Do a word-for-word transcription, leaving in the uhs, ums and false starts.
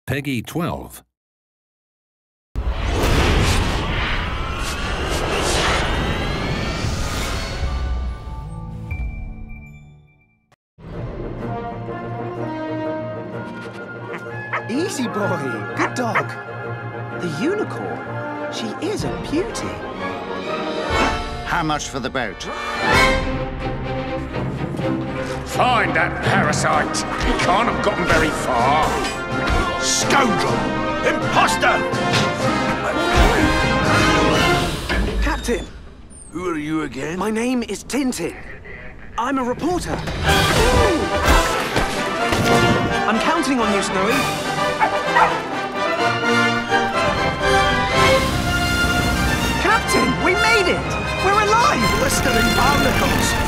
Peggy twelve. Easy boy, good dog. The unicorn, she is a beauty. How much for the boat? Find that parasite. He can't have gotten very far. Scoundrel! Imposter! Captain, Who are you again? my name is Tintin. I'm a reporter. I'm counting on you, Snowy. Captain, we made it! We're alive! Blistering barnacles!